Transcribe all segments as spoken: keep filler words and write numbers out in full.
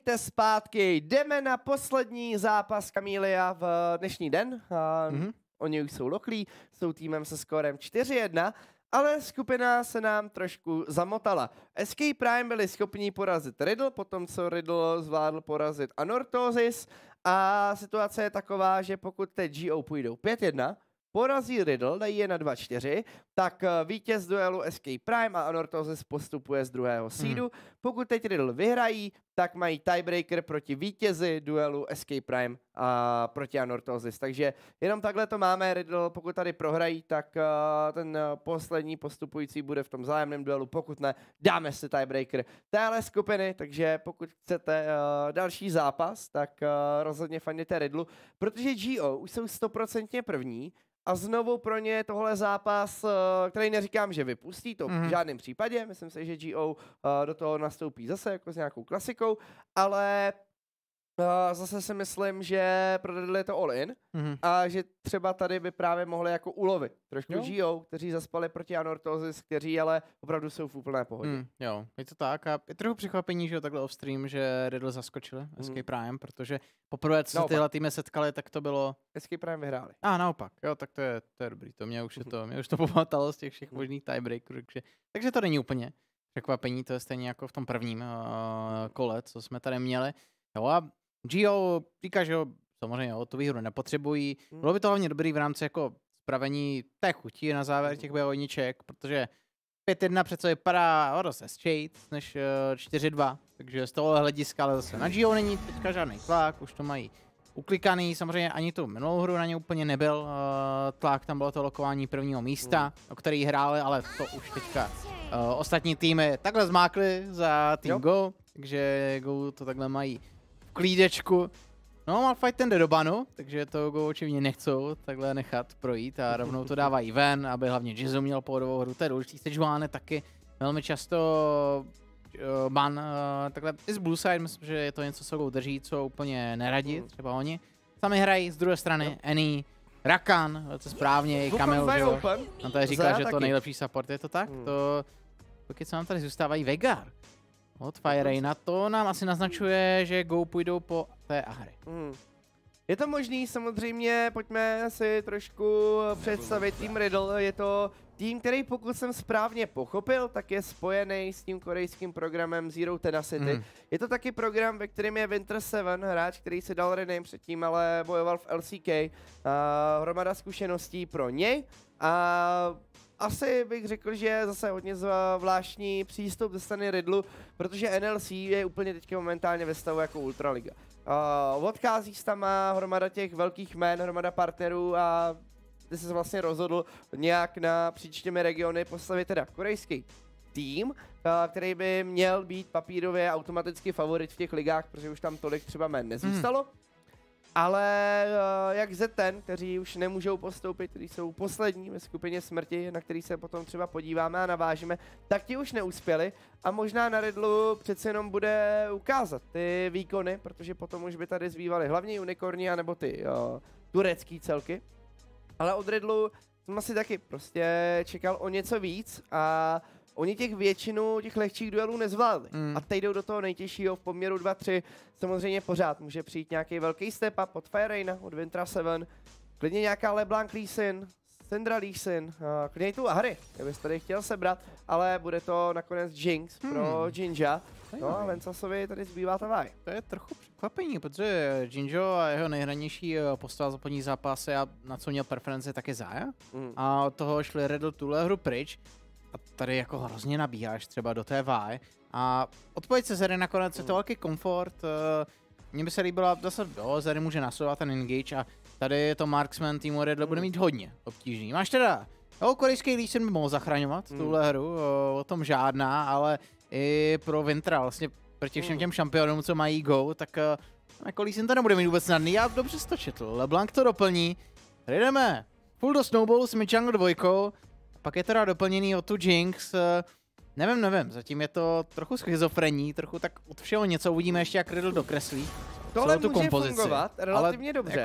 Zpátky, jdeme na poslední zápas Kamília v dnešní den. Mm-hmm. Oni už jsou loklí, jsou týmem se skórem čtyři jedna, ale skupina se nám trošku zamotala. S K Prime byli schopni porazit Riddle, potom co Riddle zvládl porazit Anorthosis a situace je taková, že pokud teď G O půjdou pět jedna, porazí Riddle, dají je na dva čtyři, tak vítěz duelu S K Prime a Anorthosis postupuje z druhého seedu. Hmm. Pokud teď Riddle vyhrají, tak mají tiebreaker proti vítězi duelu S K Prime a proti Anorthosis. Takže jenom takhle to máme. Riddle, pokud tady prohrají, tak uh, ten uh, poslední postupující bude v tom vzájemném duelu. Pokud ne, dáme si tiebreaker téhle skupiny. Takže pokud chcete uh, další zápas, tak uh, rozhodně fandíte Riddlu, protože G O už jsou stoprocentně první. A znovu pro ně je tohle zápas, který neříkám, že vypustí, to mm. v žádném případě. Myslím si, že G O uh, do toho nastoupí zase jako s nějakou klasikou, ale uh, zase si myslím, že pro Riddle je to all-in mm. a že třeba tady by právě mohli jako ulovit trošku jo. G O, kteří zaspali proti Anorthosis, kteří ale opravdu jsou v úplné pohodě. Mm, jo, je to tak a je trochu překvapení, že takhle off-stream, že Riddle zaskočili mm. S K Prime, protože poprvé, co se tyhle týmy setkali, tak to bylo... S K Prime vyhráli. A naopak, jo, tak to je, to je dobrý, to mě už je to, mě už to pomatalo z těch všech možných tiebreakerů, takže, takže to není úplně překvapení, to je stejně jako v tom prvním uh, kole, co jsme tady měli. Jo a G O říká, že jo, samozřejmě o tu výhru nepotřebují, bylo by to hlavně dobrý v rámci jako spravení té chutí na závěr těch bojovníček, protože pět jedna přece vypadá o dost šejt než uh, čtyři dva, takže z toho hlediska, ale zase na G O není teďka žádný tlak, už to mají uklikaný, samozřejmě ani tu minulou hru na ně úplně nebyl uh, tlak, tam bylo to lokování prvního místa, mm. o který hráli, ale to už teďka uh, ostatní týmy takhle zmákli za tým jo. Go, takže Go to takhle mají v klídečku. No, Malphite ten jde do banu, takže to Go očividně nechcou takhle nechat projít a rovnou to dávají ven, aby hlavně Jizzu měl pohodovou hru, to je důležitý. Sejuani taky velmi často uh, ban, uh, takhle i z Blue Side, myslím, že je to něco, co Go drží, co úplně neradí, třeba oni. Sami hrají z druhé strany, Annie, Rakan, to správně, i Camille, že jo. On tady říkal, že to nejlepší support, je to tak? Hmm. To, pokud se nám tady zůstávají Veigar od Fireraina, to nám asi naznačuje, že Go půjdou po té Ahri. Hmm. Je to možný, samozřejmě, pojďme si trošku představit tým Riddle. Je to tým, který pokud jsem správně pochopil, tak je spojený s tím korejským programem Zero Tenacity. Mm. Je to taky program, ve kterém je Winter Seven, hráč, který si dal rename předtím, ale bojoval v L C K. Uh, hromada zkušeností pro něj. A asi bych řekl, že je zase hodně zvláštní přístup ze strany Riddlu, protože N L C je úplně teďka momentálně ve stavu jako Ultraliga. Uh, odchází tam má hromada těch velkých jmén, hromada partnerů a ty se vlastně rozhodl nějak na příčtěmi regiony postavit teda korejský tým, uh, který by měl být papírově automaticky favorit v těch ligách, protože už tam tolik třeba jmén nezůstalo. Mm. Ale uh, jak Z T N, kteří už nemůžou postoupit, kteří jsou poslední ve skupině smrti, na který se potom třeba podíváme a navážeme, tak ti už neuspěli a možná na Riddlu přece jenom bude ukázat ty výkony, protože potom už by tady zbývaly hlavně unikorni anebo ty uh, turecký celky. Ale od Riddlu jsem asi taky prostě čekal o něco víc a oni těch většinu těch lehčích duelů nezvládli. Mm. A teď jdou do toho nejtěžšího v poměru dva tři. Samozřejmě pořád může přijít nějaký velký step up od Fireraina, od Wintera Seven. Klidně nějaká LeBlanc Lee Sin, Syndra Lee Sin, klidně i tu Ahri, kdybys tady chtěl sebrat, ale bude to nakonec Jinx hmm. pro Jinja. No a Vencasovi tady zbývá ta vaj. To je trochu překvapení, protože Jinjo a jeho nejhranější postava za podní zápasy a na co měl preference taky Zaya. Mm. A od toho šli Riddle tuhle hru pryč. A tady jako hrozně nabíháš třeba do té vaj. A odpověď se Zary nakonec je to velký komfort. Mně by se líbila, zase jo, Zary může nasovat ten engage a tady to marksman týmu Riddle bude mít hodně obtížný. Máš teda, jo, korejský Lee Sin by mohl zachraňovat mm. tuhle hru, o, o tom žádná, ale i pro Wintera, vlastně proti všem těm šampionům, co mají Go, tak jako Lee Sin to nebude mít vůbec snadný. Já dobře to četl, LeBlanc to doplní. Tady jdeme full do snowballu s Jungle dvojkou. Pak je teda doplněný o tu Jinx, nevím, nevím, zatím je to trochu schizofrení, trochu tak od všeho něco, uvidíme ještě, jak Riddle dokreslí. Tohle může kompozici. Fungovat relativně ale dobře. Jako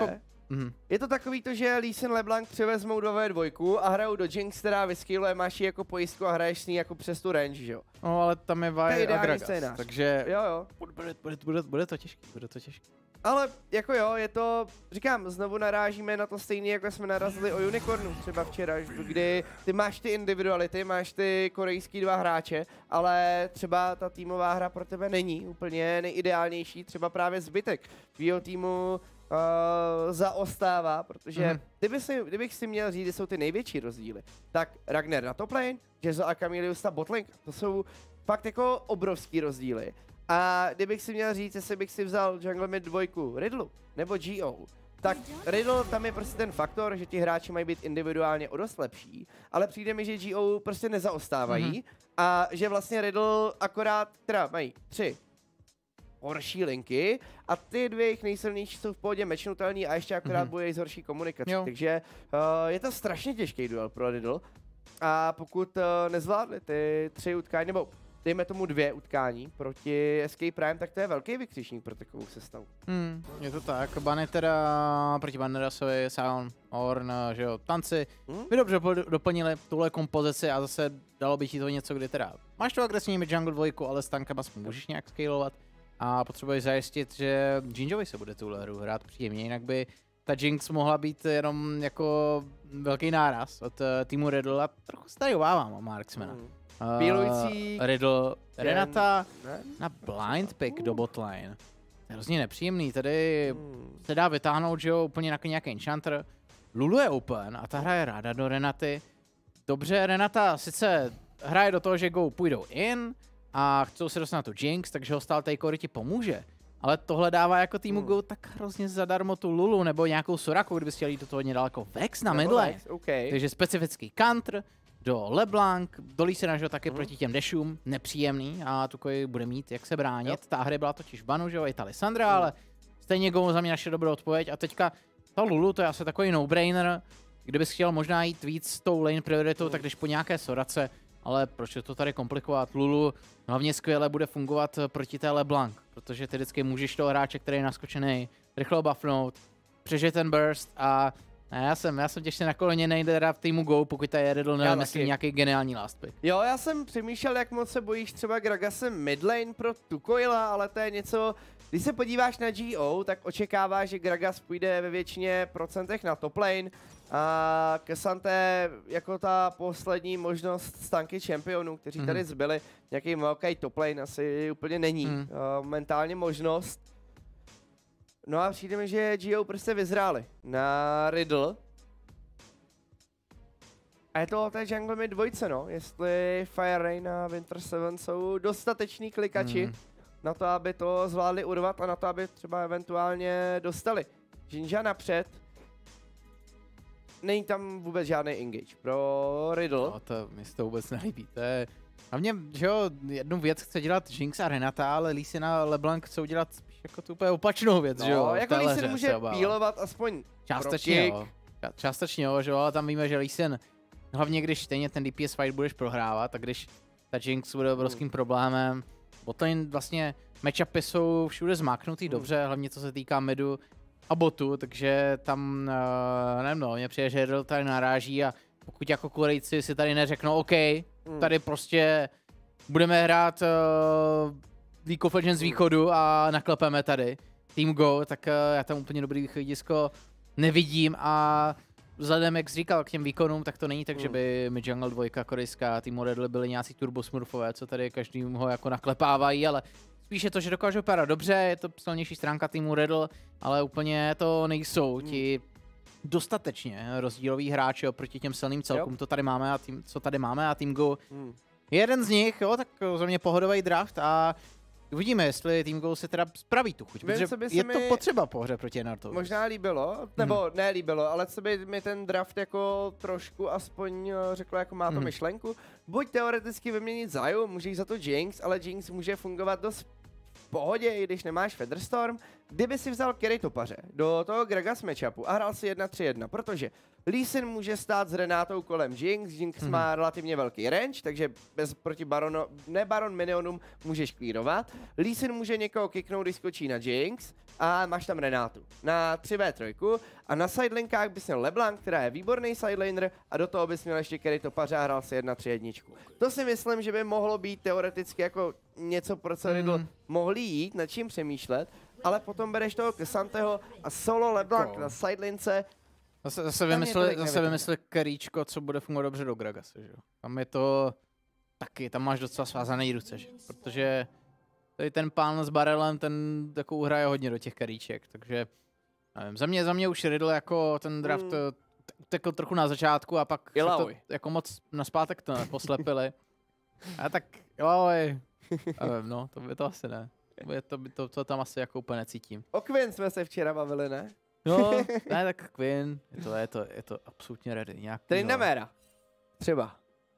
Mhm. Je to takový to, že Lee Sin LeBlanc převezmou do vé dva a hrajou do Jinx, která vyskyluje, máš ji jako pojistku a hraješ s ní jako přes tu range, že jo? No ale tam je Vi a Gragas, scénář. takže jo, jo. Bude, bude, bude, bude to těžký, bude to těžký. Ale jako jo, je to, říkám, znovu narážíme na to stejné, jako jsme narazili o Unicornu třeba včera, kdy ty máš ty individuality, máš ty korejský dva hráče, ale třeba ta týmová hra pro tebe není úplně nejideálnější, třeba právě zbytek tvýho týmu uh, zaostává, protože mm. kdyby si, kdybych si měl říct, že jsou ty největší rozdíly, tak Ragnar na top lane, Jezzo a Camilius na bot lane, to jsou fakt jako obrovský rozdíly. A kdybych si měl říct, jestli bych si vzal Jungle Mid dvojku Riddlu nebo G O, tak Riddle tam je prostě ten faktor, že ti hráči mají být individuálně o dost lepší, ale přijde mi, že G O prostě nezaostávají mm-hmm. a že vlastně Riddle akorát, teda mají tři horší linky a ty dvě jejich nejsilnější jsou v pohodě matchnutelný a ještě akorát mm-hmm. bude z horší komunikace, jo. takže uh, je to strašně těžký duel pro Riddle a pokud uh, nezvládli ty tři utkání, nebo dejme tomu dvě utkání proti S K Prime, tak to je velký vykřičník pro takovou sestavu. Hmm, je to tak. Bany teda proti Banderasovi, Sion, Ornn, že jo, tanci. Hmm? By dobře doplnili tuhle kompozici a zase dalo by ti to něco, kdy teda máš tu agresivní mid jungle dvojku, ale s tankem aspoň můžeš nějak scalovat a potřebuješ zajistit, že Jinjovi se bude tuhle hru hrát příjemně, jinak by ta Jinx mohla být jenom jako velký náraz od uh, týmu Riddle a trochu se tady obávám o Marksmana. Hmm. Pílující... Uh, Riddle, Renata na blind pick do botline. To je hrozně nepříjemný, tady hmm. se dá vytáhnout, že jo, úplně na nějaký enchanter. Lulu je open a ta hraje ráda do Renaty. Dobře, Renata sice hraje do toho, že Go půjdou in a chcou se dostat na tu Jinx, takže ho stál Takeory ti pomůže. Ale tohle dává jako týmu hmm. Go tak hrozně zadarmo tu Lulu nebo nějakou Soraku, kdyby chtěli jít do toho nedaleko. Vex na midle. Okay. Takže specifický counter do LeBlanc, dolí se nažil taky mm. proti těm dešům, nepříjemný a Tukoj bude mít jak se bránit. Yep. Ta hry byla totiž v banu, že jo, i ta Lissandra, mm. ale stejně Go za mě naše dobrou odpověď a teďka ta Lulu, to je asi takový no-brainer, kdybys chtěl možná jít víc s tou lane prioritou, mm. tak jdeš po nějaké Sorace, ale proč je to tady komplikovat? Lulu hlavně skvěle bude fungovat proti té LeBlanc, protože ty vždycky můžeš toho hráče, který je naskočený, rychle buffnout, přežít ten burst a ne, já jsem, já jsem těžce nakloněný teda v týmu Go, pokud tady je Riddle, nevím, jestli nějaký geniální last pick. Jo, já jsem přemýšlel, jak moc se bojíš třeba Gragasem midlane pro Tukoila, ale to je něco, když se podíváš na G O, tak očekáváš, že Gragas půjde ve většině procentech na top lane a K'Sante jako ta poslední možnost z tanky čempionů, kteří mm. tady zbyli, nějaký velký top lane asi úplně není mm. uh, momentálně možnost. No a přijde mi, že G O prostě vyzráli na Riddle. A je to o té jungle mid dvojce, no. Jestli Fire Rain a Winter Seven jsou dostateční klikači mm. na to, aby to zvládli urvat a na to, aby třeba eventuálně dostali Jinja napřed. Není tam vůbec žádný engage pro Riddle. No, to mi se to vůbec nelíbí. To je... Hlavně, že jo, jednu věc chce dělat Jinx a Renata, ale Lee Sin a LeBlanc chcou dělat spíš jako tu úplně opačnou věc, no, že jo? Jako Lee Sin může pílovat aspoň částečně, jo. Částečně, jo, že jo, ale tam víme, že Lee Sin, hlavně když stejně ten D P S fight budeš prohrávat, a když ta Jinx bude obrovským hmm. problémem, botlane vlastně matchupy jsou všude zmáknutý hmm. dobře, hlavně co se týká midu a botu, takže tam, uh, nevím no, mě přijde, že Riddle tady naráží a pokud jako Korejci si tady neřeknou, OK, hmm. tady prostě budeme hrát uh, League of Legends z východu a naklepeme tady Team Go, tak uh, já tam úplně dobrý východisko nevidím a vzhledem, jak jsi říkal, k těm výkonům, tak to není tak, hmm. že by Mid Jungle dvojka korejská, Team Riddle byli nějací turbosmurfové, co tady každým ho jako naklepávají, ale spíš je to, že dokážou vypadat dobře, je to silnější stránka týmu Riddle, ale úplně to nejsou hmm. ti dostatečně rozdílový hráči oproti těm silným celkům, jo. to tady máme a tým, co tady máme a Team Go hmm. jeden z nich, jo, tak za mě pohodový draft a uvidíme, jestli Team Go se teda spraví tu chuť, protože je to potřeba po hře proti Nartovi. Možná líbilo, nebo hmm. ne líbilo, ale co by mi ten draft jako trošku aspoň řeklo, jako má to hmm. myšlenku. Buď teoreticky vyměnit Zayu, můžeš za to Jinx, ale Jinx může fungovat dost pohodě, i když nemáš Featherstorm, kdyby si vzal Kerry topaře do toho Gragas matchupu a hrál si jedna tři jedna, protože Lee Sin může stát s Renátou kolem Jinx, Jinx mm-hmm. má relativně velký range, takže bez proti Barono, ne Baron minionům můžeš klírovat. Lee Sin může někoho kicknout, když skočí na Jinx a máš tam Renátu na tři vé tři a na sidelinkách bys měl LeBlanc, která je výborný sidelaner a do toho bys měl ještě Kerry topaře a hrál si jedna tři jedna. To si myslím, že by mohlo být teoreticky jako něco, pro co Riddle mm. mohli jít, nad čím přemýšlet, ale potom bereš toho K'Santeho a solo LeBlanc oh. na sidelince. Zase, zase vymysleli, zase vymysleli keríčko, co bude fungovat dobře do Gragase, že jo. Tam je to taky, tam máš docela svázaný ruce, že? Protože tady ten pán s barelem, ten takovou hraje hodně do těch keríček, takže nevím, za mě, za mě už Riddle jako ten draft mm. utekl trochu na začátku a pak se to jako moc naspátek to poslepili. A tak jo, nevím, no, to by to asi ne. Je to, to, to tam asi jako úplně necítím. O Quinn jsme se včera bavili, ne? No, ne, tak Quinn, je to, je to, je to absolutně ready. Nějaký, Tryndamere. Třeba.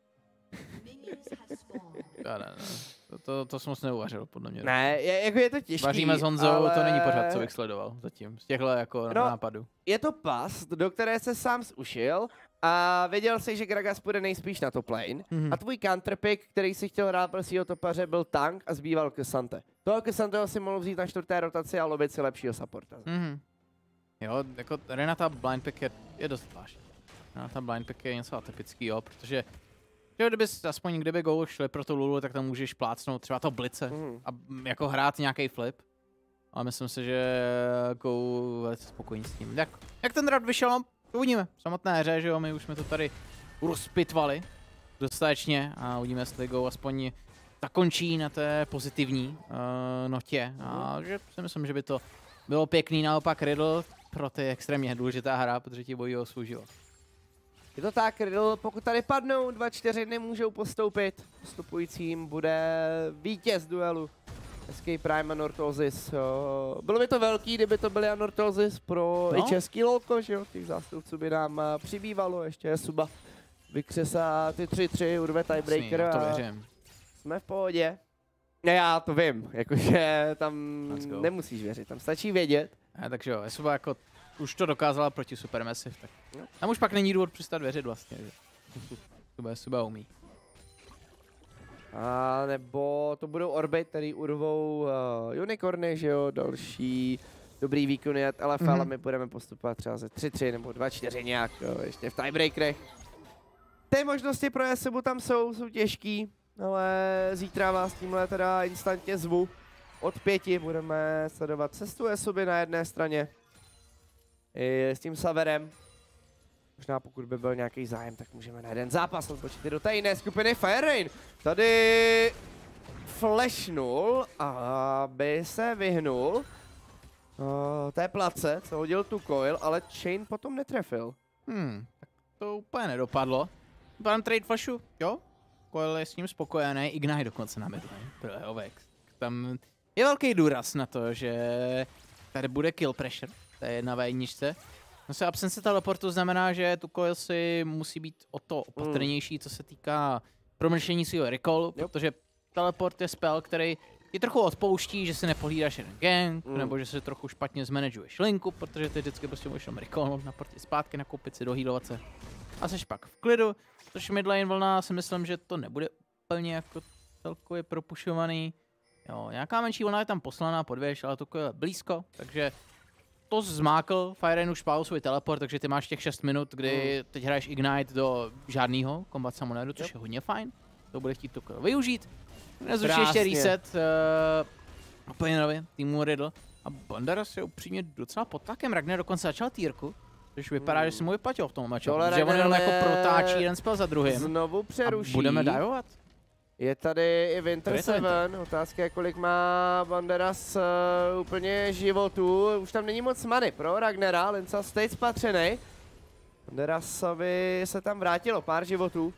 Já ne, ne. To, to, to jsem moc neuvařil, podle mě. Ne, je, jako je to těžký, Vaříme s Honzou, ale... to není pořád, co bych sledoval zatím. Z těchto jako no, nápadů. Je to pas, do které se sám zušil a věděl si, že Gragas půjde nejspíš na top lane. Mm-hmm. A tvůj counterpick, který si chtěl hrát pro svýho topaře, byl tank a zbýval K'Sante. Toho K'Santeho si mohl vzít na čtvrté rotaci a lobit si lepšího supporta. Mm-hmm. Jo, jako Renata blind pick je, je dost zvláštní. Renata blind pick je něco atypického, protože jo, kdyby aspoň kdyby go šli pro tu Lulu, tak tam můžeš plácnout třeba to blice mm. a jako hrát nějaký flip. Ale myslím si, že go velice spokojení s tím. Jak, jak ten draft vyšel, no, uvidíme. V samotné hře, že jo, my už jsme to tady rozpitvali dostatečně a uvidíme, jestli go aspoň zakončí na té pozitivní uh, notě. Mm. A že si myslím, že by to bylo pěkný, naopak Riddle pro ty extrémně důležitá hra, protože ti bojí o svůj život. Je to tak, Riddle, pokud tady padnou, dva čtyři nemůžou postoupit. Postupujícím bude vítěz duelu. S K Prime a Nortozis. Bylo by to velký, kdyby to byly Nortozis pro no. i český lolko, že jo? Těch zástupců by nám přibývalo, ještě Suba vykřesá ty tři tři, urve tiebreaker Jasný, a věřím. Jsme v pohodě. Ne, já to vím, jakože tam nemusíš věřit, tam stačí vědět. A, takže jo, Suba jako už to dokázala proti Supermassive, tak no. Tam už pak není důvod přestat věřit vlastně, že Suba, Suba umí. A nebo to budou Orbit, který urvou uh, Unicorny, že jo, další dobrý výkony od L F L mm-hmm. a my budeme postupovat třeba ze tři tři nebo dva čtyři nějak, jo, ještě v tiebreakerech. Ty možnosti pro Esubu tam jsou, jsou těžký, ale zítra vás tímhle teda instantně zvu. Od pěti budeme sledovat cestu Esuby na jedné straně i s tím Saverem. Možná pokud by byl nějaký zájem, tak můžeme na jeden zápas odbočit do té jiné skupiny. Fire Rain tady flashnul, aby se vyhnul uh, té place, co hodil tu coil, ale Chain potom netrefil. Hmm, tak to úplně nedopadlo. Pan trade flashu, jo? Coil je s ním spokojený, Ignite dokonce na midlane pro jeho Vex. Tam je velký důraz na to, že tady bude kill pressure, to je na vé jedničce. No se absence teleportu znamená, že tu coil si musí být o to opatrnější, co se týká promlčení svého recallu, yep. protože teleport je spell, který ti trochu odpouští, že si nepohlídáš jeden gang, mm. nebo že si trochu špatně zmanageuješ linku, protože ty vždycky prostě můžeš recallnout na portě zpátky, nakoupit si, dohýlovat se. A seš pak v klidu, což midlane vlna si myslím, že to nebude úplně jako celkově propušovaný. Jo, nějaká menší vlna je tam poslaná pod věž, ale to je blízko, takže to zmákl, Fire Rain už pálil svůj teleport, takže ty máš těch šest minut, kdy mm. teď hraješ Ignite do žádného Combat Summoneru, což yep. je hodně fajn. To bude chtít to využít. Nezručí ještě reset uh, úplně nově týmu Riddle. A Banderas je upřímně docela pod tlakem. Ragnar dokonce začal týrku, což vypadá, mm. že si mu vyplatilo v tom matchu. Že on jenom jako protáčí jeden spell za druhým. Znovu přeruší. A budeme divovat. Je tady i Winter Seven, otázka je, kolik má Banderas uh, úplně životů, už tam není moc many pro Ragnara, Lenca stejt spatřenej. Banderasovi se tam vrátilo pár životů.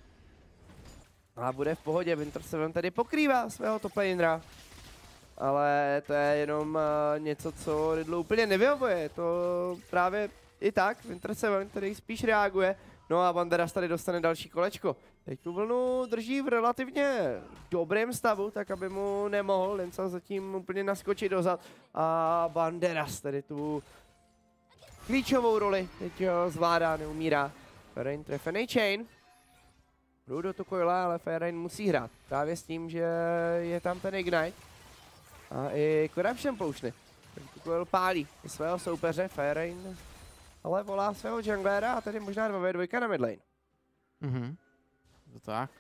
A bude v pohodě, Winter Seven tady pokrývá svého top lanera. Ale to je jenom uh, něco, co Riddle úplně nevyhovuje, to právě i tak, Winter Seven, který spíš reaguje No a Banderas tady dostane další kolečko. Teď tu vlnu drží v relativně dobrém stavu, tak aby mu nemohl Lenca zatím úplně naskočit dozad. A Banderas tady tu klíčovou roli teď zvládá, neumírá. Ferein trefený chain. Jdu do Tukoila, ale Ferein musí hrát. Právě s tím, že je tam ten Ignite. A i Corruption poušny. Tukoil pálí svého soupeře, Ferein ale volá svého junglera a tady možná dva ve dva na midlane. Mhm. To tak.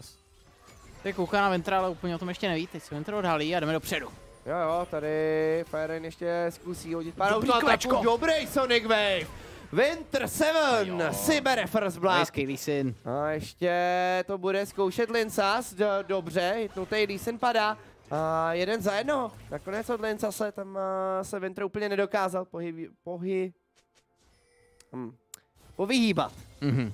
Teď kouká na Ventra, ale úplně o tom ještě neví. Teď se Ventra odhalí a jdeme dopředu. Jo jo, tady Ferein ještě zkusí hodit pár klečko. Dobrý Sonic Wave. Winter sedm si bere first blood. A ještě to bude zkoušet Lincas, do, dobře, hitnutý Lee Sin padá. A jeden za jednoho, nakonec od Lincase, tam uh, se Winter úplně nedokázal pohy... pohy... Hmm. povyhýbat. Mhm.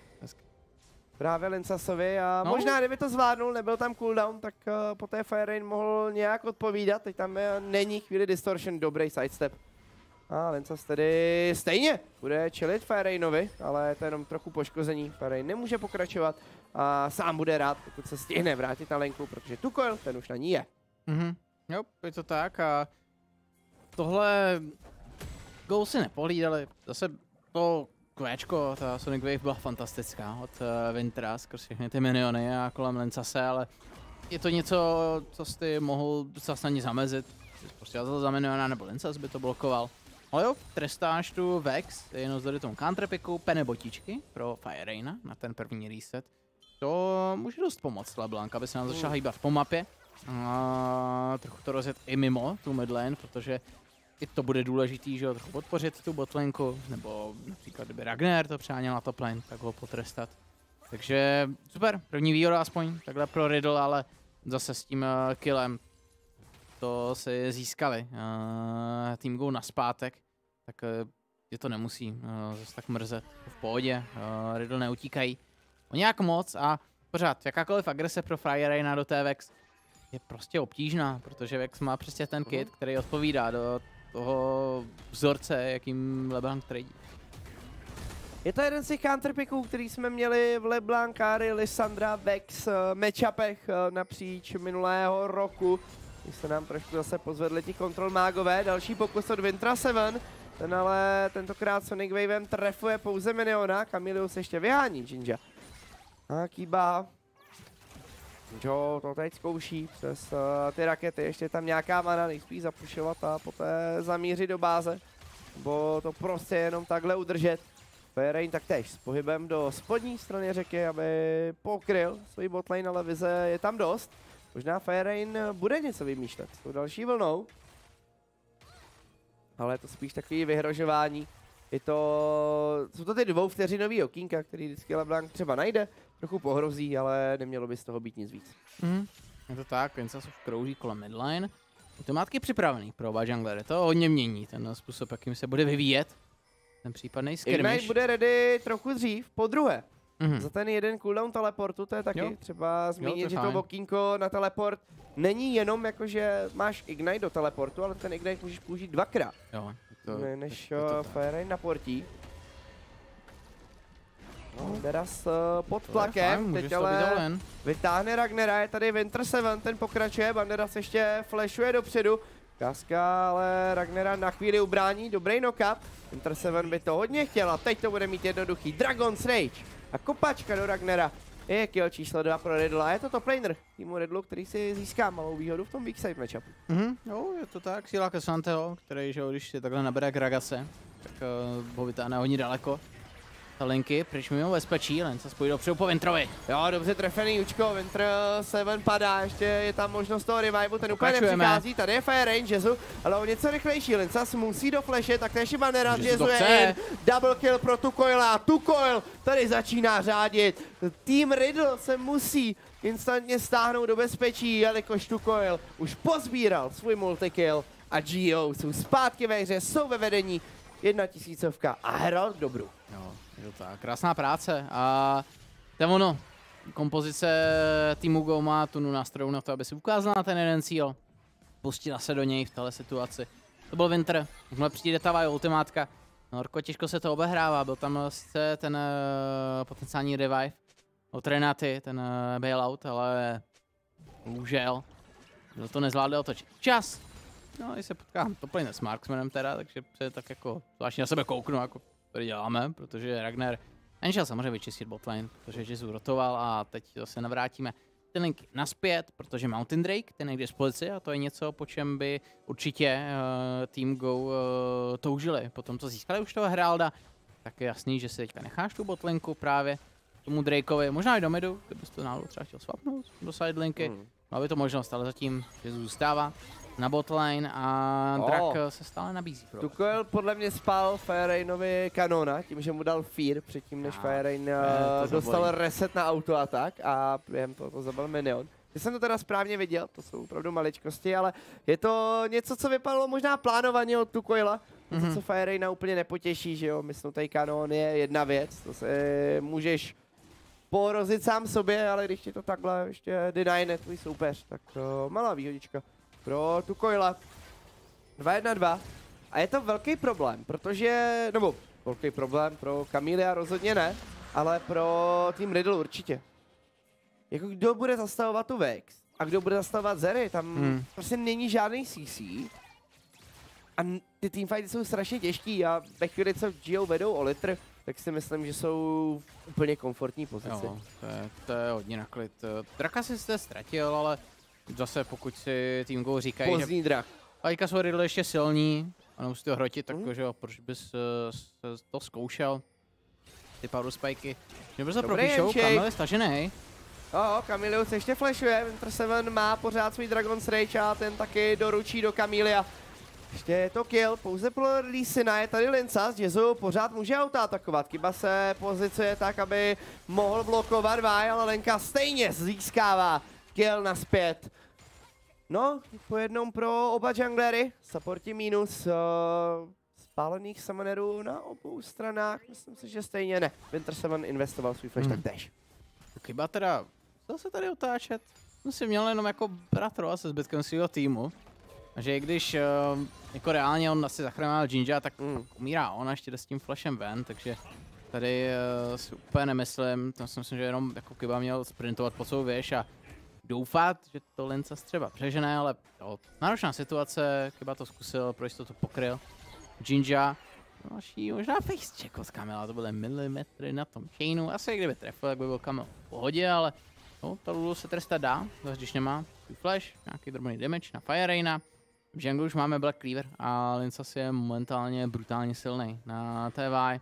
Právě Lincasovi a no. Možná kdyby to zvládnul, nebyl tam cooldown, tak uh, poté Ferein mohl nějak odpovídat, teď tam je, není chvíli distortion, dobrý sidestep. A Lincas tedy stejně bude čelit Fereinovi, ale to je jenom trochu poškození. Ferein nemůže pokračovat a sám bude rád, pokud se stihne vrátit na lenku, protože Tukoil, ten už na ní je. Mhm, jo, je to tak a tohle gol si nepohlídali, zase to kvéčko, ta Sonic Wave byla fantastická od uh, Wintera skrz všechny ty miniony a kolem Lincase, ale je to něco, co jsi mohl docela snadně zamezit. Jsi prostě za miniona nebo Lincas by to blokoval. Ale jo, trestáš tu Vex, jenom zde tomu counterpicku, pene botičky pro Fereina na ten první reset. To může dost pomoct LeBlanc, aby se nám začal hýbat po mapě. A trochu to rozjet i mimo tu midlane, protože i to bude důležitý, že jo, trochu podpořit tu botlenku, nebo například kdyby Ragnar to přáněl na top lane, tak ho potrestat. Takže super, první výhoda aspoň, takhle pro Riddle, ale zase s tím uh, killem to si získali. Uh, tým Go naspátek, tak uh, je to nemusí uh, zase tak mrzet, v pohodě, uh, Riddle neutíkají o nějak moc a pořád jakákoliv agrese pro Fereina do té Vex je prostě obtížná, protože Vex má přesně ten kit, který odpovídá do toho vzorce, jakým LeBlanc tradí. Je to jeden z těch counterpicků, který jsme měli v LeBlanc, Ahri, Lissandra, Vex uh, matchupech uh, napříč minulého roku. Když se nám trošku zase pozvedli ti kontrol mágové, další pokus od Wintera sedm. Ten ale tentokrát Sonic Wavem trefuje pouze miniona, Camilius ještě vyhání Jinja. A Kiba. Jo, to teď zkouší přes uh, ty rakety, ještě tam nějaká mana, nejspíš zapušovat a poté zamířit do báze. Bo to prostě jenom takhle udržet. Ferein taktéž s pohybem do spodní strany řeky, aby pokryl svůj botlane, ale vize je tam dost. Možná Ferein bude něco vymýšlet s tou další vlnou. Ale je to spíš takový vyhrožování. Je to, jsou to ty dvouvteřinový okýnka, který vždycky LeBlanc třeba najde, trochu pohrozí, ale nemělo by z toho být nic víc. Mm, je to tak, Lincas už krouží kolem midline. Je to mátky připravený pro oba junglery, to hodně mění ten způsob, jakým se bude vyvíjet ten případný skirmish. Ignite bude ready trochu dřív, po druhé. Mm-hmm. Za ten jeden cooldown teleportu, to je taky jo. třeba zmínit, jo, to že to okýnko na teleport není jenom jako, že máš Ignite do teleportu, ale ten Ignite můžeš použít dvakrát. Jo, to, ne, než to, to, to, Ferein naportí. No, teraz uh, pod tlakem, teď ale vytáhne Ragnara, je tady Winter sedm, ten pokračuje, Banderas ještě flashuje dopředu. Kaska, ale Ragnara na chvíli ubrání, dobrý knock-up. Winter sedm by to hodně chtěl a teď to bude mít jednoduchý. Dragon's Rage a kopačka do Ragnara. Je kill číslo dva pro Riddle a je to top laner týmu Riddle, který si získá malou výhodu v tom weak side matchupu. Mhm, jo, je to tak, síla Casanteho, který, že jo, když je takhle nabere Gragase, tak uh, ho vytáhne hodně daleko. Ta linky, pryč mimo bezpečí, Len se spojí dopředu po Winterovi. Jo, dobře trefený Učko, Winter sedm padá, ještě je tam možnost toho revivu, ten úplně nepřichází, tady je Ferein, Jezu, ale o něco rychlejší, Lincas musí do flashe, taktéž i Banderas, Jezu je in, double kill pro Tukoila, Tukoil tady začíná řádit, tým Riddle se musí instantně stáhnout do bezpečí, jelikož Tukoil už pozbíral svůj multikill a G O jsou zpátky ve hře, jsou ve vedení, jedna tisícovka a Herald dobru. Jo. Je to tak, krásná práce a to je ono, kompozice týmu Go má tunu nástrojů na to, aby si ukázala ten jeden cíl, pustila se do něj v téhle situaci. To byl Winter, můžeme přijít ta ultimátka Norko, těžko se to obehrává, byl tam sice ten uh, potenciální revive od Renaty, ten uh, bailout, ale bohužel byl to nezvládl otočit. Čas! No, když se potkám toplně s Marksmanem teda, takže se tak jako zvláštně na sebe kouknu, jako tady děláme, protože Ragnar nešel samozřejmě vyčistit botlane, protože Jezu rotoval a teď zase navrátíme ty linky naspět, protože Mountain Drake, ten je k dispozici a to je něco, po čem by určitě uh, Team Go uh, toužili. Potom to získali už toho Heralda, tak je jasný, že si teďka necháš tu botlinku právě tomu Drakeovi, možná i do midu, kdybys to náhodou třeba chtěl swapnout do side linky, hmm. Má by to možnost, ale zatím Jezu zůstává na botlane a oh. Drak se stále nabízí. Tukoil podle mě spal Firerainovi kanona, tím, že mu dal fear předtím, než Firerain uh, dostal zabolí. reset na autoatak a během toho to zabil minion. Když jsem to teda správně viděl, to jsou opravdu maličkosti, ale je to něco, co vypadalo možná plánovaně od Tukoila. Něco, mm-hmm. co Fireraina úplně nepotěší, že jo, mysnutý kanon je jedna věc, to se můžeš porozit sám sobě, ale když ti to takhle ještě denyne tvůj soupeř, tak uh, malá výhodička pro Tukoila. dva jedna dva. A je to velký problém, protože, nebo velký problém pro Kamilia rozhodně ne, ale pro tým Riddle určitě. Jako kdo bude zastavovat tu Vex a kdo bude zastavovat Zeri, tam hmm. prostě není žádný C C. A ty teamfighty jsou strašně těžký a ve chvíli, co G O vedou o litr, tak si myslím, že jsou v úplně komfortní pozici. Jo, to je, to je hodně na klid. Draka si jste ztratil, ale zase pokud si Team Go říkají, Pozdní že drak. teďka jsou Riddle ještě silní a nemusí to hrotit, tak mm. že jo, proč bys uh, to zkoušel? Ty power spikey. Že brzo propíšou, Kamil je stažený. Jo, Kamilius ještě flashuje, Winter Seven má pořád svůj Dragon's Rage a ten taky doručí do Kamilia. Ještě je to kill, pouze pro Lisina je tady Lincas, Jezu pořád může auta atakovat, Kiba se pozicuje tak, aby mohl blokovat Vaj, ale Lenka stejně získává kill naspět. No, po jednom pro oba junglery, supporti minus, uh, spálených summonerů na obou stranách, myslím si, že stejně ne. Winter Seven investoval svůj flash hmm. taktéž. Kiba teda, chtěl se tady otáčet, jsem si měl jenom jako bratrovat se zbytkem svého týmu. A že i když uh, jako reálně on asi zachránil Jinja, tak mm. umírá on a ještě jde s tím flashem ven, takže tady uh, si úplně nemyslím, tam si myslím, že jenom jako Kiba měl sprintovat po celou věž a doufat, že to Lincas třeba přežené, ale jo, náročná situace, Kiba to zkusil, pro jistotu pokryl. Jinja, další možná facecheck od Kamila, to byly milimetry na tom chainu, asi kdyby trefil, tak by byl Kamil v pohodě, ale no, ta Lulu se trestat dá, když nemá flash, nějaký drobný damage na Fireraina. V jungle už máme Black Cleaver a Lincas je momentálně brutálně silný na T V.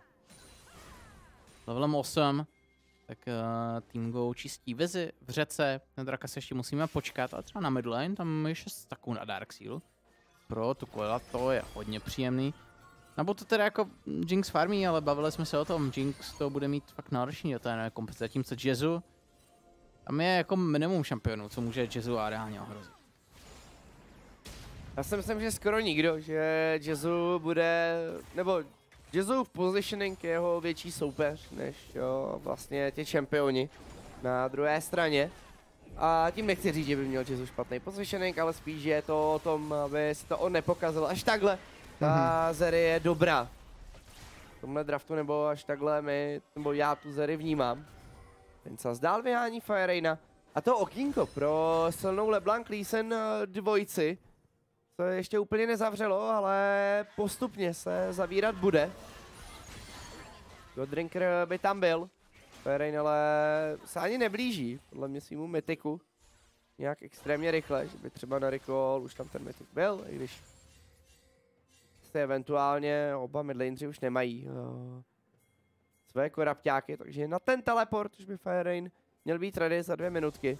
Levelem osm, tak uh, Team Go čistí vizi v řece, na Draka se ještě musíme počkat, ale třeba na midlane, tam je šest taků na Darksealu. Pro Tukoila to je hodně příjemný. Nebo to teda jako Jinx farmí, ale bavili jsme se o tom, Jinx to bude mít fakt náročný do té kompenzace, zatímco Jezu, tam je jako minimum šampionů, co může Jezu a reálně ohrozit. Já si myslím, že skoro nikdo, že Jezu bude, nebo Jezu v positioning je jeho větší soupeř, než jo, vlastně ti šampioni na druhé straně. A tím nechci říct, že by měl Jezu špatný positioning, ale spíš je to o tom, aby si to on nepokazil až takhle. Ta mm-hmm. Zeri je dobrá. V tomhle draftu nebo až takhle my, nebo já tu Zeri vnímám. Lincas dál vyhání Fireraina. A to okýnko pro silnou LeBlanc Lee Sin dvojici. To ještě úplně nezavřelo, ale postupně se zavírat bude. Goddrinker by tam byl. Firerain ale se ani neblíží, podle mě svýmu mytiku. Nějak extrémně rychle, že by třeba na recall už tam ten mytik byl, i když jste eventuálně oba midlaneři už nemají uh, své korapťáky, takže na ten teleport už by Firerain měl být ready za dvě minutky.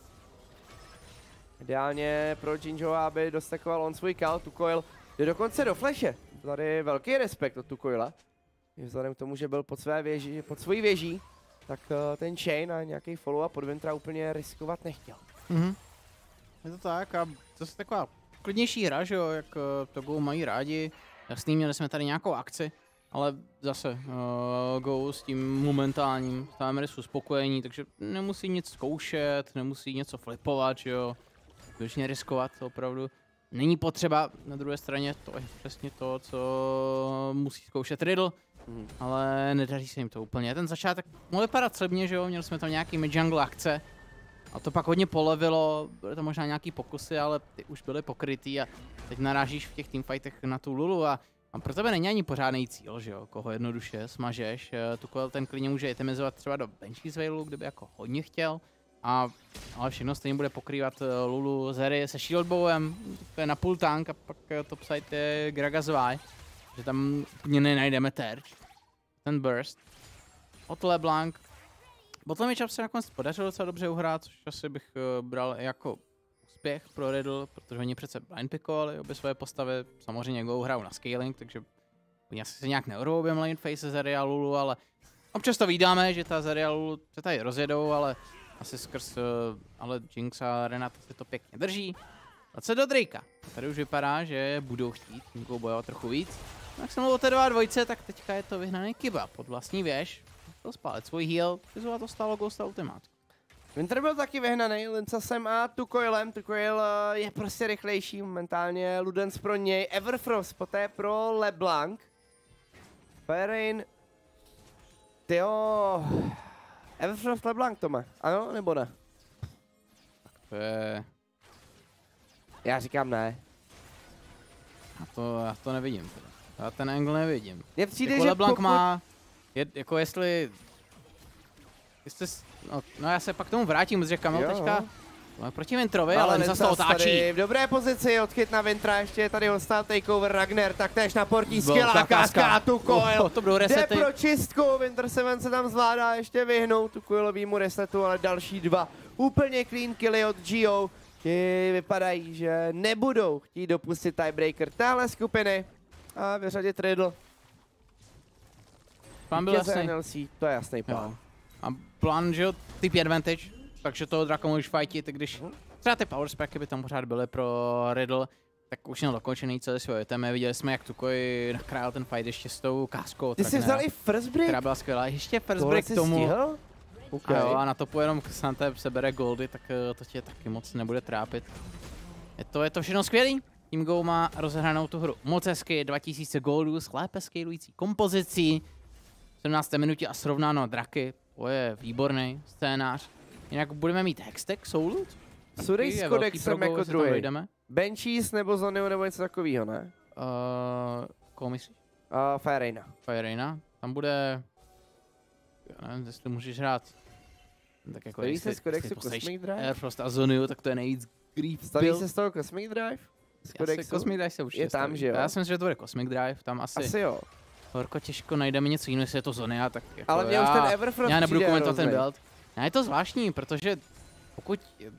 Ideálně pro Jinjo, aby dostakoval on svůj kal, Tukoil jde dokonce do flashe. Tady velký respekt od Tukoila. Vzhledem k tomu, že byl pod, své věži, pod svojí věží, tak uh, ten chain a nějaký follow-up pod Wintra úplně riskovat nechtěl. Mhm. Je to tak a to je taková klidnější hra, že jo, jak uh, to Go mají rádi. Jasný, měli jsme tady nějakou akci, ale zase uh, Go s tím momentálním stavem jsou spokojení, takže nemusí nic zkoušet, nemusí něco flipovat, že jo. Skutečně riskovat, to opravdu není potřeba. Na druhé straně to je přesně to, co musí zkoušet Riddle. hmm. ale nedaří se jim to úplně. Ten začátek mohl vypadat slibně, že jo, měli jsme tam nějaký mid-jungle akce a to pak hodně polevilo, byly to možná nějaký pokusy, ale ty už byly pokrytý a teď narážíš v těch teamfightech na tu Lulu a, a pro tebe není ani pořádný cíl, že jo, koho jednoduše smažeš. Tukoel ten klidně může itemizovat třeba do Banshee's Veilu, kdyby jako hodně chtěl. A, ale všechno stejně bude pokrývat Lulu Zeri se shieldbowem, to je na půl tank a pak topside je Gragas Vi, že tam úplně nenajdeme terč, ten burst. Od LeBlanc, bottom matchup se nakonec podařilo docela dobře uhrát, což asi bych uh, bral jako úspěch pro Riddle, protože oni přece blind pickovali obě své postavy, samozřejmě go hrajou na scaling, takže oni asi se nějak neurvou obě lane face Zeri a Lulu, ale občas to vídáme, že ta Zeri a Lulu se tady rozjedou, ale asi skrz, ale Jinx a Renata se to pěkně drží. A co do Drakea. Tady už vypadá, že budou chtít Jinkou bojovat trochu víc. Jak jsem mluvil o té dva dvojce, tak teďka je to vyhnaný Kiba pod vlastní věž. To spálit svůj heal, vyzvat to stalo Ghosta ultimát. Winter byl taky vyhnaný Lincasem a Tukoilem. Tukoil je prostě rychlejší momentálně. Ludens pro něj, Everfrost poté pro LeBlanc. Firerain. Tyjo. Everfrost LeBlanc to má, ano nebo ne? Tak to je... Já říkám ne. Já to, já to nevidím. Teda. Já ten angle nevidím. Mně přijde, jako že LeBlanc pokud... má, je, jako jestli... jestli no, no já se pak k tomu vrátím, protože Kamil teďka proti Wintrovi, ale, ale zase otáčí. V dobré pozici, odchyt na Wintra, ještě je tady hostá takeover Ragnar, taktéž na portí skvělá káska, Tukoil. To budou resety. Jde pro čistku, Winter Seven se tam zvládá ještě vyhnout Tukoilovýmu resetu, ale další dva úplně clean killy od G O. Ti vypadají, že nebudou chtít dopustit tiebreaker téhle skupiny a vyřadit Riddle. Plán byl jasný. N L C, to je jasný plán. A plán, že jo, typ advantage, takže toho Draka můžeš fightit, když třeba ty power specky by tam pořád byly pro Riddle, tak už měl dokončený celý svůj item. Viděli jsme, jak Tukoj nakrájel ten fight ještě s tou káskou. Ty jsi vzal i first break? Která byla skvělá. Ještě first break k tomu. Okay. A jo, a na topu jenom Xante sebere goldy, tak to tě taky moc nebude trápit. Je to, je to všechno skvělý. Team Go má rozehranou tu hru moc hezky, dva tisíce goldů s lépe scalující kompozicí. V sedmnácté minutě a srovnáno draky. To je výborný scénář. Jinak budeme mít Hextech, Soul. Sudej s Kodexem jako druhý. Banshees nebo Zonio nebo něco takového, ne? Uh, koho myslíš? Uh, Fireraina. Fireraina. Tam bude... Já nevím, jestli můžeš hrát... Tak jako Staví se z Kodexu Cosmic Drive? Airfrost a Zonio, tak to je nejvíc grief. Staví se z toho Cosmic Drive? Z Kodexu? Cosmic Drive se určitě je tam, staví. že jo? Já si myslím, že to bude Cosmic Drive, tam asi... Asi jo. Horko těžko najdeme něco jiného, jestli je to Zonia, tak jako ale mě já, už ten Everfrost já nebudu komentovat ten build. Já je to zvláštní, protože pokud...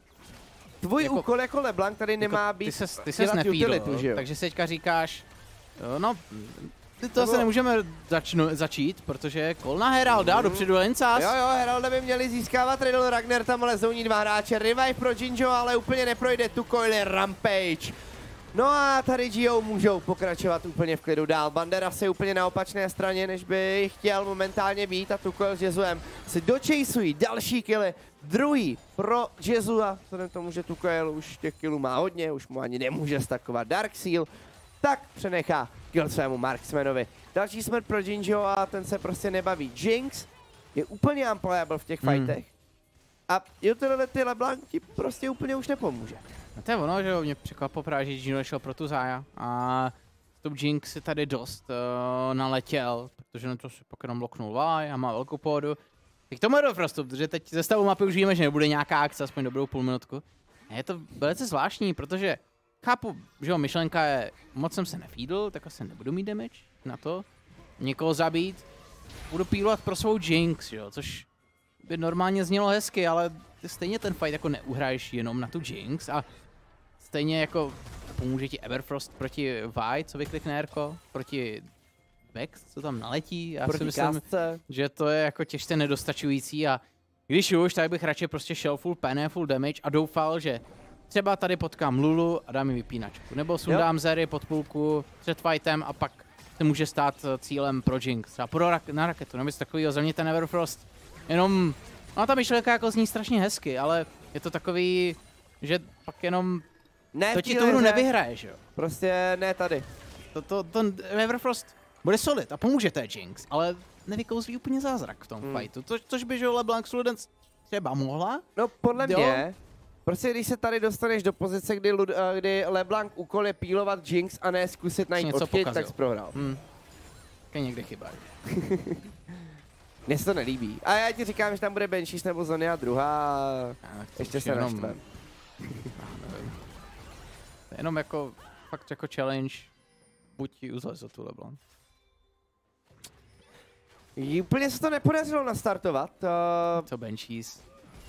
Tvůj jako, úkol jako LeBlanc tady nemá jako, být ty ses, ty ses utilitu, že jo? Takže si teďka říkáš, no, ty to asi nemůžeme začnu, začít, protože Kolna Heralda mm. dopředu Lincas. Jo jo, Heralda by měli získávat Riddle, Ragnar tam ale zouní dva hráče, Revive pro Jinjo, ale úplně neprojde, Tukoil Rampage. No a tady G O můžou pokračovat úplně v klidu dál. Bandera se úplně na opačné straně, než by chtěl momentálně být a Tukoil s Jezusem si dočejsují další killy. Druhý pro Jezusa, vzhledem tomu, že Tukoil už těch killů má hodně, už mu ani nemůže stakovat Dark Seal, tak přenechá kill svému Marksmanovi. Další smrt pro Jinjo a ten se prostě nebaví. Jinx je úplně unplayable v těch fightech hmm. a utility LeBlanc ti prostě úplně už nepomůže. No to je ono, že mě překvapilo právě, že Jinjo šel pro tu Zája a tu Jinx si tady dost uh, naletěl, protože na to si pak jenom loknul Vaj a má velkou pódu. K tomu je prostě, protože teď ze stavu mapy už víme, že nebude nějaká akce, aspoň dobrou půl minutku. A je to velice zvláštní, protože chápu, že jo, myšlenka je, moc jsem se nefeedl, tak asi nebudu mít damage na to, někoho zabít. Budu pílovat pro svou Jinx, jo, což by normálně znělo hezky, ale stejně ten fight jako neuhraješ jenom na tu Jinx a stejně jako pomůže ti Everfrost proti Vi, co vyklikne Erko, proti Vex, co tam naletí. Já proti si myslím, kásce. Že to je jako těžce nedostačující a když už, tak bych radši prostě šel full pene, full damage a doufal, že třeba tady potkám Lulu a dám mi vypínačku. Nebo sundám Zeri pod půlku před fightem a pak se může stát cílem pro Jinx. Třeba pro rak na raketu, nebo něco takového. Za mě ten Everfrost jenom... No ta myšlenka jako zní strašně hezky, ale je to takový, že pak jenom... Ne, to ti tu hru nevyhraješ, jo. Prostě ne tady. To, to, to Everfrost bude solid a pomůže té Jinx, ale nevykouzlí úplně zázrak v tom Hmm. fightu, což, což by, že LeBlanc Ludens třeba mohla. No podle Jo. mě, prostě když se tady dostaneš do pozice, kdy, Lud, uh, kdy LeBlanc úkol je pílovat Jinx a ne zkusit najít Něco odchyt, pokazil. tak jsi prohrál. Hmm. To je někde chyba. Mně se to nelíbí. A já ti říkám, že tam bude Banshees nebo Zonia druhá a ještě se jenom, naštvem. To je jenom jako, fakt jako challenge, buď useless za tu LeBlanc. Jí úplně se to nepodařilo nastartovat. Uh, Co Banshees?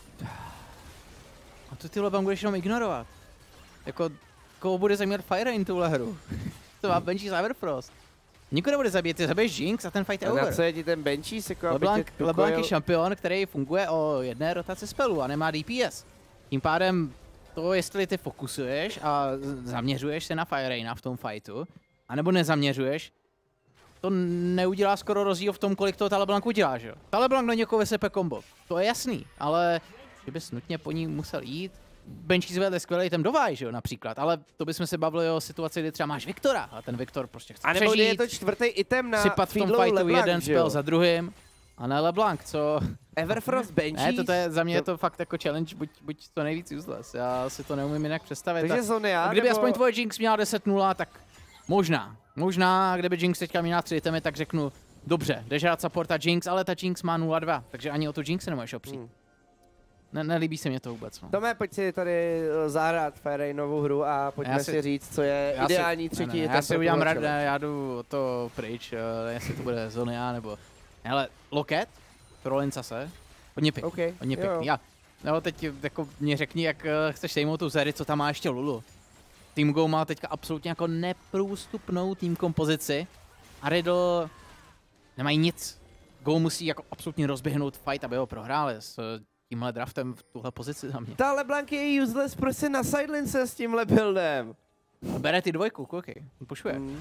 A to ty LeBlanc budeš jenom ignorovat. Jako, koho bude zajímat Fire Rain tuhle hru? To má Banshees a Everfrost. Nikdo nebude zabít, ty zabiješ Jinx a ten fight je a na over. co je ti ten Banshees? Jako aby LeBlanc, tě LeBlanc tukojil- je šampion, který funguje o jedné rotaci spelu a nemá D P S. Tím pádem to, jestli ty fokusuješ a z- zaměřuješ se na Fire Raina v tom fightu, anebo nezaměřuješ, to neudělá skoro rozdíl v tom, kolik toho ta LeBlanc udělá, že jo? Ta LeBlanc na někoho vysepe kombo, to je jasný, ale že bys nutně po ní musel jít. Banshees vedle skvělý item do Vaj, že jo, například, ale to bychom se bavili o situaci, kdy třeba máš Viktora a ten Viktor prostě chce A nebo kdy je přežít, to čtvrtý item na sypat v tom feedlow fightu LeBlanc, jeden že jo? spell za druhým a ne LeBlanc, co... Everfrost Banshees. Ne, to je, za mě je to- to fakt jako challenge, buď, buď to nejvíc useless, já si to neumím jinak představit. Takže a, Zonia, a kdyby nebo... aspoň tvoje Jinx měla deset nula, tak možná, možná, kdyby Jinx teďka měla tři itemy, tak řeknu, dobře, jdeš hrát supporta Jinx, ale ta Jinx má nula dva, takže ani o tu Jinx se nemůžeš opřít. Hmm. Ne, nelíbí se mě to vůbec. No. Tome, pojď si tady eh, zahrát Fire Rainovou hru a pojďme Já si, si- si říct, co je Já si- ideální ne, třetí ne, item Já si pro udělám tuhle rad, challenge. ne, já jdu to pryč, uh, jestli to bude Zonia nebo... Hele, Loket pro Lincase, hodně pěkný, OK, hodně jo, pěkný. jo. Já, no teď jako mě řekni, jak uh, chceš sejmout tu Zeri, co tam má ještě Lulu. Team Go má teďka absolutně jako neprůstupnou tým kompozici a Riddle nemají nic. Go musí jako absolutně rozběhnout fight, aby ho prohráli s uh, tímhle draftem v tuhle pozici za mě. Ta LeBlanc je useless prostě na sidelince s tímhle buildem. Bere ty dvojku, koukej, pušuje. Hmm.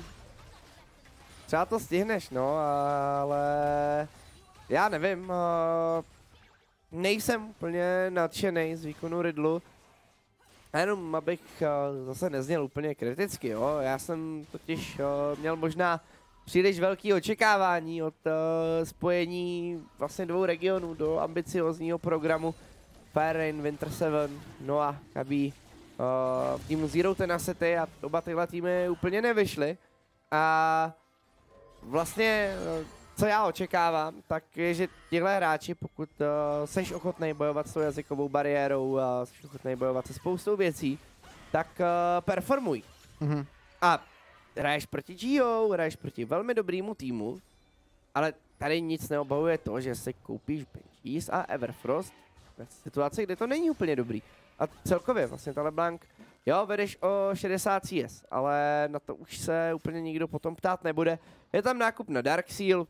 Třeba to stihneš, no, ale já nevím, uh, nejsem úplně nadšený z výkonu Riddlu. A jenom abych uh, zase nezněl úplně kriticky, jo, já jsem totiž uh, měl možná příliš velký očekávání od uh, spojení vlastně dvou regionů do ambiciozního programu Fire Rain, Winter Seven, Noah, Kabí, uh, v týmu Zero Tenacity a oba tyhle týmy úplně nevyšly. A vlastně, uh, co já očekávám, tak je, že těhle hráči, pokud uh, seš ochotný bojovat s tou jazykovou bariérou a seš ochotný bojovat se spoustou věcí, tak uh, performuj. Mhm. A hraješ proti G O, hraješ proti velmi dobrýmu týmu, ale tady nic neobavuje to, že si koupíš Banshees a Everfrost v situaci, kde to není úplně dobrý. A celkově vlastně ta LeBlanc, jo, vedeš o šedesát C S, ale na to už se úplně nikdo potom ptát nebude. Je tam nákup na Dark Seal,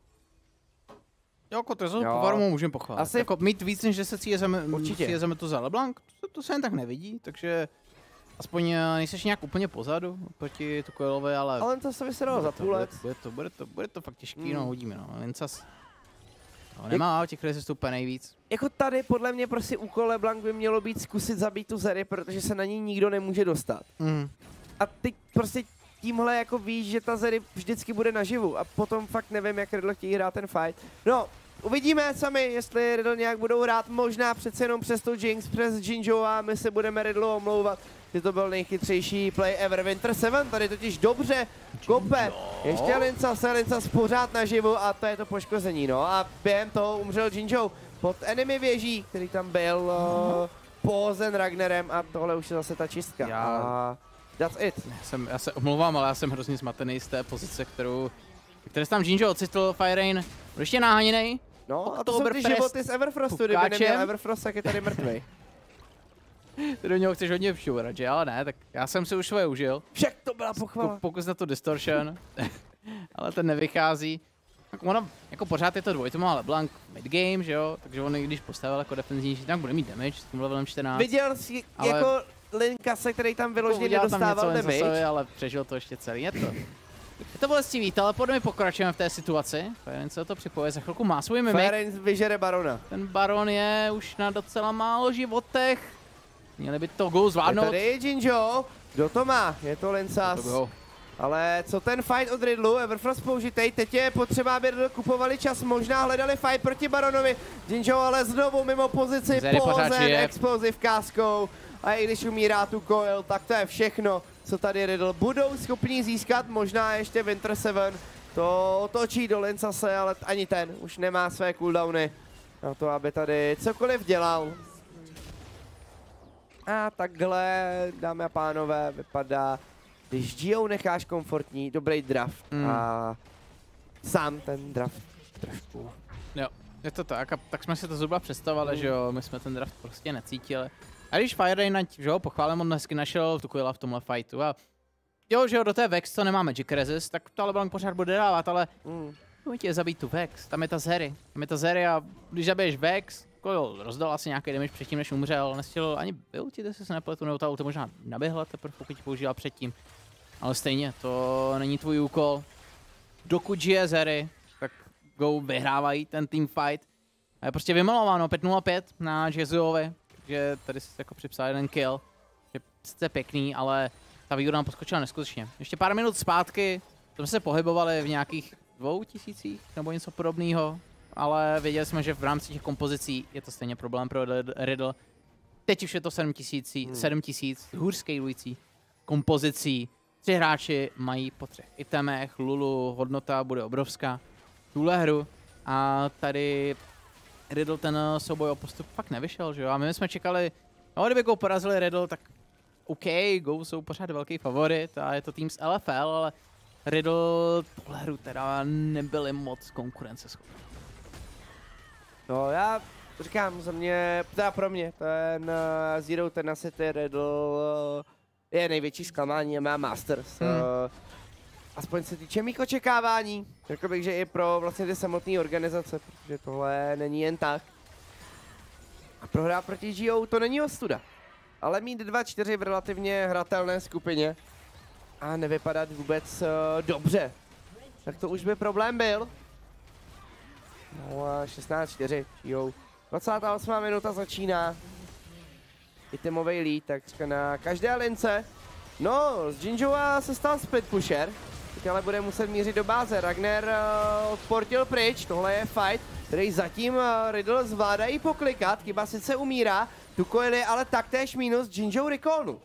Jo, jako to Jo. po farmu můžeme pochválit. Asi- Asi... Jako mít víc než deset C S M, Určitě. C S M to za LeBlanc, to, to se jen tak nevidí, takže aspoň eh, nejseš nějak úplně pozadu proti Tukoelovi, ale... ale to se vysralo za to, půl let. Bude to, bude to, bude to fakt těžký, Hmm. no hodíme, no. Lincas no, nemá těch rezistů úplně nejvíc. Jako tady podle mě prostě úkol LeBlanc by mělo být zkusit zabít tu Zeri, protože se na ní nikdo nemůže dostat. Mm. A ty prostě tímhle jako víš, že ta Zeri vždycky bude naživu a potom fakt nevím, jak Riddle chtějí hrát ten fight. No, uvidíme sami, jestli Riddle nějak budou hrát, možná přece jenom přes tu Jinx, přes Jinjo a my se budeme Riddle omlouvat, že to byl nejchytřejší play ever. Winter Seven tady totiž dobře kope, ještě Lincas, Lincas pořád naživu a to je to poškození, no a během toho umřel Jinjo pod enemy věží, který tam byl uh, pohozen Ragnarem a tohle už je zase ta čistka. Já- A that's it. Já, jsem, já se omlouvám, ale já jsem hrozně zmatený z té pozice, kterou, které se tam Jinjo ocitl, Fire Rain, byl ještě naháněnej. No a to jsou ty Oktoberfest životy z Everfrostu, kdyby Pukáčem. neměl Everfrost, tak je tady mrtvej. Ty do něho chceš hodně všurat, že? Ale ne, tak já jsem si už svoje užil. Však to byla pochvala. Ko- Pokus na to distortion, ale ten nevychází. Tak ono, jako pořád je to dvojtomová LeBlanc mid-game, že jo? Takže on i když postavil jako defenzivnější, tak bude mít damage s tím levelem čtrnáct. Viděl jsi Ale- jako Linkase, který tam vyloženě Udělal tam nedostával něco damage? Lenzasovi, ale přežil to ještě celý, je to. Je to bolestivý, ale pojďme pokračujeme v té situaci. Firen se to připoje, za chvilku má svůj mimik. Fire vyžere Barona. Ten Baron je už na docela málo životech. Měli by to Go Je zvládnout. tady Jinjo, kdo to má? Je to To Lincas. go. Ale co ten fight od Riddlu, Everfrost použitej, teď je potřeba, aby Riddle kupovali čas, možná hledali fight proti Baronovi, Jinjo ale znovu mimo pozici, pohozen explosive káskou a i když umírá tu Coil, tak to je všechno, co tady Riddle budou schopni získat, možná ještě Winter Seven, to otočí do Lincase, ale ani ten už nemá své cooldowny na to, aby tady cokoliv dělal. A takhle, dámy a pánové, vypadá, když Gio necháš komfortní, dobrý draft mm. a sám ten draft trošku. Jo, je to tak a tak jsme si to zhruba představovali, mm. že jo, my jsme ten draft prostě necítili. A když Firerain, že jo, pochválím, on hezky našel tu Coila v tomhle fightu a jo, že jo, do té Vex to nemá Magic Resist, tak to LeBlanc pořád bude dávat, ale mm. můžete je zabít tu Vex, tam je ta Zeri, tam je ta Zeri a když zabiješ Vex, Coil rozdal asi nějaký damage předtím, než umřel, nestihl ani ultit, jestli se nepletu, nebo ta ulta možná naběhla teprve, pokud ji použila předtím. Ale stejně, to není tvůj úkol. Dokud žije Zeri, tak Go vyhrávají ten team fight. A je prostě vymalováno pět nula pět na Jezuovi, že tady si jako připsal jeden kill. Je sice pěkný, ale ta výhoda nám poskočila neskutečně. Ještě pár minut zpátky jsme se pohybovali v nějakých dvou tisících nebo něco podobného, ale věděli jsme, že v rámci těch kompozicí je to stejně problém pro Riddle. Teď už je to sedm tisíc, hmm. sedm tisíc hůř scalující kompozicí. Tři hráči mají po třech itemech, Lulu, hodnota bude obrovská tuhle hru a tady Riddle ten souboj o postup fakt nevyšel, že jo? A my jsme čekali, no kdyby Go porazili Riddle, tak OK, Go jsou pořád velký favorit a je to tým z L F L, ale Riddle tuhle hru teda nebyli moc konkurenceschopní. No já říkám, za mě, teda pro mě, ten uh, Zero Tenacity Riddle uh, je největší zklamání, má Masters. Hmm. Uh, aspoň se týče mých očekávání. Řekl bych, že i pro vlastně ty samotné organizace, protože tohle není jen tak. A prohrát proti G O to není ostuda. Ale mít dva čtyři v relativně hratelné skupině a nevypadat vůbec uh, dobře, tak to už by problém byl. No a šestnáct čtyři, G O. dvacátá osmá minuta začíná. Itemový lead, tak na každé lince. No, z Jinjoa se stal split pusher, teď ale bude muset mířit do báze. Ragnar uh, odportil pryč, tohle je fight, který zatím uh, Riddle zvládají poklikat, chyba sice umírá, tu Coil je ale taktéž minus, Jinjo recallnu.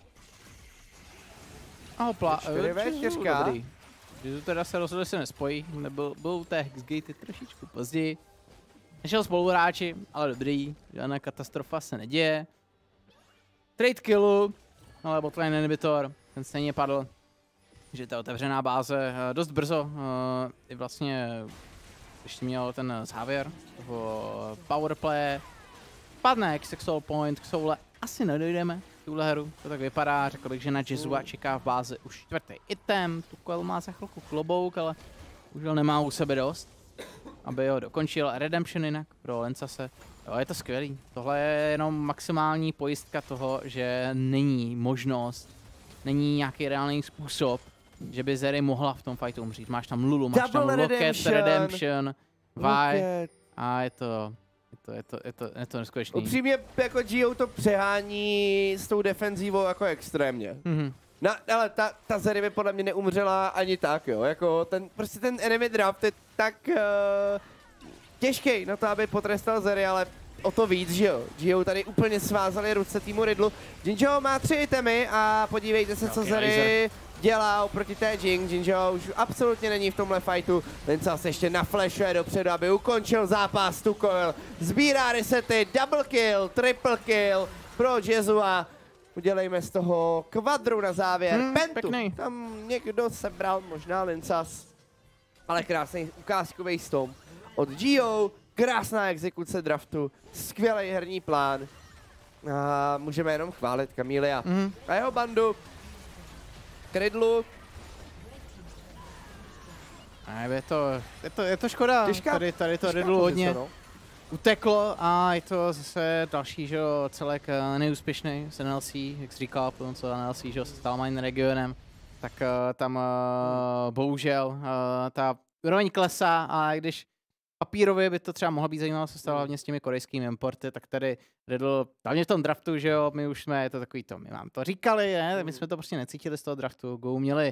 A hopla, těžká. Jizu teda se rozhodl, že se nespojí, nebyl, byl u té Hexgate trošičku později. Nešel spoluhráči, ale dobrý, žádná katastrofa se neděje. Trade killu, ale botlane inhibitor, ten stejně padl, že to je otevřená báze dost brzo. I vlastně, ještě měl ten závěr toho powerplay, padne k sexual point, k soule asi nedojdeme tuhle hru, to tak vypadá, řekl bych, že na Jezua čeká v bázi už čtvrtý item, tu Coil má za chvilku klobouk, ale už ho nemá u sebe dost, aby ho dokončil. Redemption jinak pro Lincase. Jo, je to skvělý. Tohle je jenom maximální pojistka toho, že není možnost, není nějaký reálný způsob, že by Zeri mohla v tom fightu umřít. Máš tam Lulu, máš Double tam Locket, Redemption, Redemption, Vi a je to, je to, je to, je to, je to neskutečný. Upřímně jako G O to přehání s tou defenzívou jako extrémně. Mm-hmm. No, ale ta, ta Zeri by podle mě neumřela ani tak, jo, jako ten, prostě ten enemy draft je tak uh, těžký na to, aby potrestal Zeri, ale o to víc, že jo. G O tady úplně svázali ruce týmu Riddlu. Jinjo má tři itemy a podívejte se, co okay, Zeri dělá oproti té Jing. Jinjo už absolutně není v tomhle fightu. Lincase ještě naflashuje dopředu, aby ukončil zápas. Tu Coil sbírá resety, double kill, triple kill pro Jezua. Udělejme z toho kvadru na závěr. Hmm, Pentu, pěkný. Tam někdo sebral, možná Lincas. Ale krásný ukázkový stomp od G O. Krásná exekuce draftu, skvělý herní plán. A můžeme jenom chválit Kamília mm. a jeho bandu. K Riddlu. A je to, je to, je to škoda, Těžká, tady, tady to Riddlu hodně no. uteklo a je to zase další, že jo, celek neúspěšný s N L C, jak jsi říkal, potom co N L C, že jo, se stal main regionem, tak uh, tam uh, bohužel uh, ta úroveň klesá a když papírově by to třeba mohlo být zajímavé sestava hlavně s těmi korejskými importy, tak tady Riddle, hlavně v tom draftu, že jo, my už jsme, je to takový to, my vám to říkali, ne? My jsme to prostě necítili z toho draftu, Go měli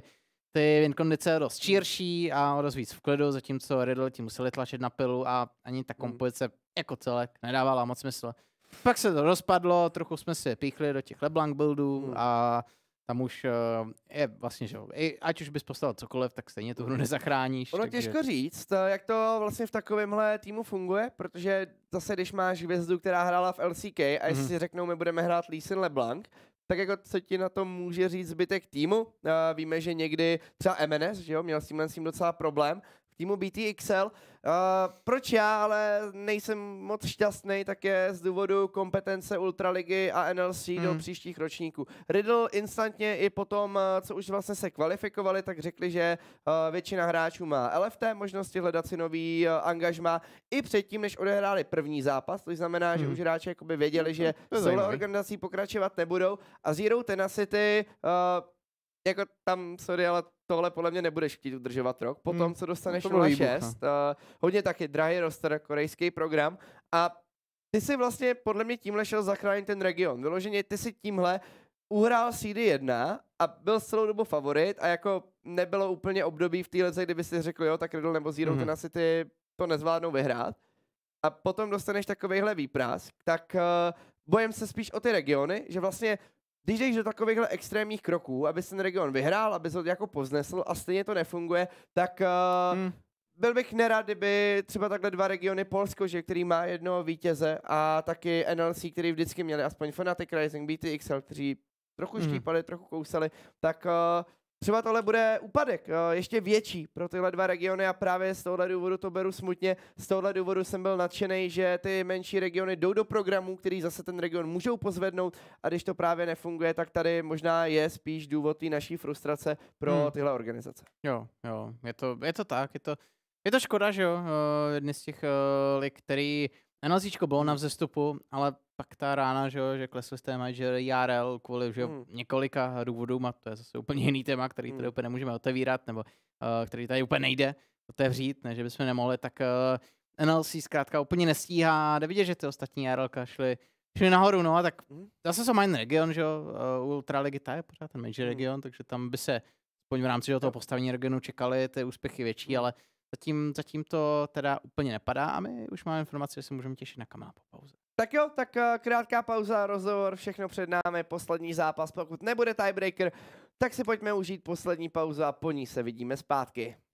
ty win kondice dost širší a o dost víc v klidu, zatímco Riddle ti museli tlačit na pilu a ani ta kompozice jako celek nedávala moc smysl. Pak se to rozpadlo, trochu jsme si píchli do těch LeBlanc buildů hmm. a tam už uh, je vlastně, že i, ať už bys postavil cokoliv, tak stejně tu hru nezachráníš. Ono takže... těžko říct, jak to vlastně v takovémhle týmu funguje, protože zase, když máš hvězdu, která hrála v L C K a jestli mm-hmm. si řeknou, my budeme hrát Lee Sin LeBlanc, tak jako co ti na tom může říct zbytek týmu? Uh, víme, že někdy třeba M N S, že jo, měl s tímhle s tím docela problém, týmu B T X L. Uh, proč já ale nejsem moc šťastný, tak je z důvodu kompetence Ultraligy a N L C hmm. do příštích ročníků. Riddle instantně i potom, co už vlastně se kvalifikovali, tak řekli, že uh, většina hráčů má L F T, možnosti hledat si nový uh, angažmá i předtím, než odehráli první zápas, to znamená, hmm. že už hráči jakoby věděli, že s touhle organizací pokračovat nebudou a Zero Tenacity uh, jako tam, sorry, ale tohle podle mě nebudeš chtít udržovat rok. Potom, hmm. co dostaneš nula šest, uh, hodně taky drahý roster, korejský program. A ty si vlastně podle mě tímhle šel zachránit ten region. Vyloženě ty si tímhle uhrál C D jedna a byl celou dobu favorit a jako nebylo úplně období v téhle, kdyby si řekl, jo, tak Riddle nebo Zero hmm. Tenacity to nezvládnou vyhrát. A potom dostaneš takovejhle výprask, tak uh, bojím se spíš o ty regiony, že vlastně když jdeš do takovýchhle extrémních kroků, aby ten region vyhrál, aby se to jako povznesl a stejně to nefunguje, tak uh, hmm. byl bych nerad, kdyby třeba takhle dva regiony, Polsko, že, který má jednoho vítěze a taky N L C, který vždycky měli aspoň Fnatic Rising, B T X L, kteří trochu hmm. štípali, trochu kousali, tak uh, třeba tohle bude úpadek, uh, ještě větší pro tyhle dva regiony a právě z tohohle důvodu to beru smutně. Z tohohle důvodu jsem byl nadšený, že ty menší regiony jdou do programů, který zase ten region můžou pozvednout a když to právě nefunguje, tak tady možná je spíš důvod té naší frustrace pro hmm. tyhle organizace. Jo, jo, je to, je to tak, je to, je to škoda, že jo, uh, jedny z těch uh, lig, který NLCčko bylo na vzestupu, ale pak ta rána, že, jo, že klesl jste manager I R L kvůli že jo, hmm. několika důvodů, a to je zase úplně jiný téma, který tady hmm. úplně nemůžeme otevírat, nebo uh, který tady úplně nejde otevřít, ne, že bychom nemohli, tak uh, N L C zkrátka úplně nestíhá, jde vidět, že ty ostatní IRLka šly, šly nahoru, no a tak hmm. zase jsou mají region, že jo, uh, Ultraligy je pořád ten major hmm. region, takže tam by se aspoň v rámci toho postavení regionu čekali ty úspěchy větší, hmm. ale Zatím, zatím to teda úplně nepadá a my už máme informace, že se můžeme těšit na Kamala po pauze. Tak jo, tak uh, krátká pauza, rozhovor, všechno před námi, poslední zápas, pokud nebude tiebreaker, tak si pojďme užít poslední pauzu a po ní se vidíme zpátky.